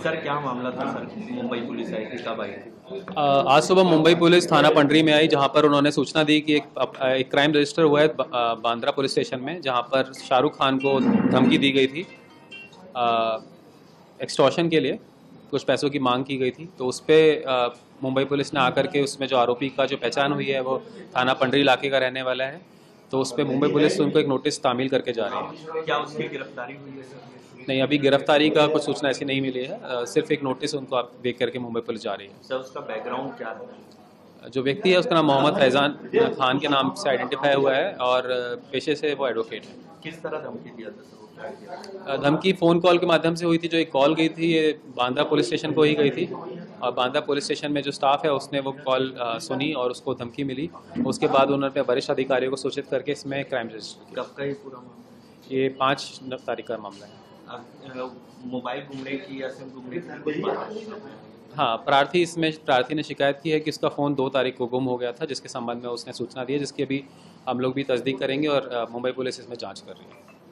Sir क्या मामला था सर? मुंबई पुलिस आई थी, कब आई थी? आज सुबह मुंबई पुलिस थाना पंडरी में आई, जहां पर उन्होंने सूचना दी कि एक क्राइम रजिस्टर हुआ है बांद्रा पुलिस स्टेशन में, जहां पर शाहरुख खान को धमकी दी गई थी एक्सटॉर्शन के लिए। कुछ पैसों की मांग की गई थी, तो उस पर मुंबई पुलिस ने आकर के उसमें जो आरोपी का जो पहचान हुई है वो थाना पंडरी इलाके का रहने वाला है। तो उस पर मुंबई पुलिस उनको एक नोटिस तामील करके जा रही है। क्या उसकी गिरफ्तारी हुई है सर? नहीं, अभी गिरफ्तारी का कुछ सूचना ऐसी नहीं मिली है। सिर्फ एक नोटिस उनको आप देख करके मुंबई पुलिस जा रही है। सर उसका बैकग्राउंड क्या है? जो व्यक्ति है उसका नाम मोहम्मद फैज़ान खान के नाम से आइडेंटिफाई हुआ है और पेशे से वो एडवोकेट है। किस तरह धमकी दिया था सर? वो क्या किया? धमकी फ़ोन कॉल के माध्यम से हुई थी। जो एक कॉल गई थी ये बांद्रा पुलिस स्टेशन को ही गई थी, और बांद्रा पुलिस स्टेशन में जो स्टाफ है उसने वो कॉल सुनी और उसको धमकी मिली। उसके बाद उन्होंने वरिष्ठ अधिकारियों को सूचित करके इसमें क्राइम रजिस्टर किया। कब का ये पूरा मामला ये 5 तारीख का मामला है। है? मोबाइल घूमने की या सिम घूमने की कुछ बात है? हाँ, प्रार्थी ने शिकायत की है कि उसका फ़ोन 2 तारीख को गुम हो गया था, जिसके संबंध में उसने सूचना दी है, जिसकी अभी हम लोग भी तस्दीक करेंगे और मुंबई पुलिस इसमें जांच कर रही है।